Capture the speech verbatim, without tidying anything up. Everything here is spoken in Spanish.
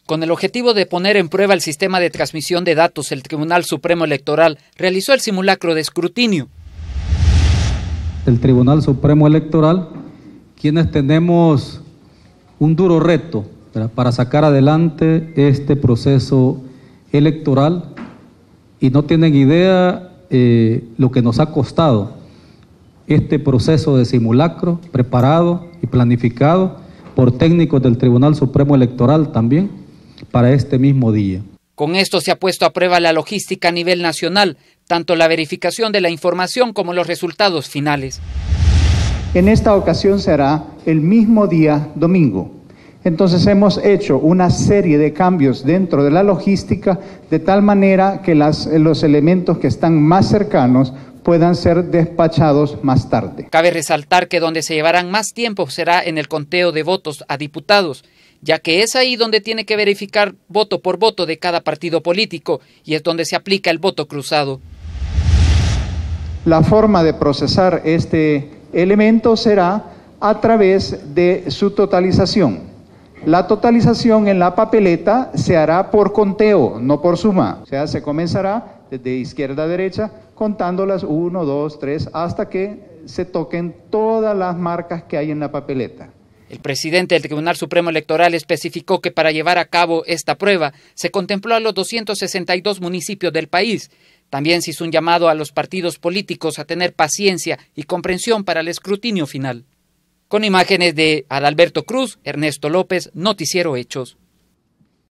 Con el objetivo de poner en prueba el sistema de transmisión de datos, el Tribunal Supremo Electoral realizó el simulacro de escrutinio. El Tribunal Supremo Electoral, quienes tenemos un duro reto, ¿verdad?, para sacar adelante este proceso electoral, y no tienen idea eh, lo que nos ha costado este proceso de simulacro preparado y planificado por técnicos del Tribunal Supremo Electoral también para este mismo día. Con esto se ha puesto a prueba la logística a nivel nacional, tanto la verificación de la información como los resultados finales. En esta ocasión será el mismo día domingo. Entonces hemos hecho una serie de cambios dentro de la logística de tal manera que las, los elementos que están más cercanos puedan ser despachados más tarde. Cabe resaltar que donde se llevarán más tiempo será en el conteo de votos a diputados, ya que es ahí donde tiene que verificar voto por voto de cada partido político y es donde se aplica el voto cruzado. La forma de procesar este elemento será a través de su totalización. La totalización en la papeleta se hará por conteo, no por suma. O sea, se comenzará desde izquierda a derecha, contándolas uno, dos, tres, hasta que se toquen todas las marcas que hay en la papeleta. El presidente del Tribunal Supremo Electoral especificó que para llevar a cabo esta prueba se contempló a los doscientos sesenta y dos municipios del país. También se hizo un llamado a los partidos políticos a tener paciencia y comprensión para el escrutinio final. Con imágenes de Adalberto Cruz, Ernesto López, Noticiero Hechos.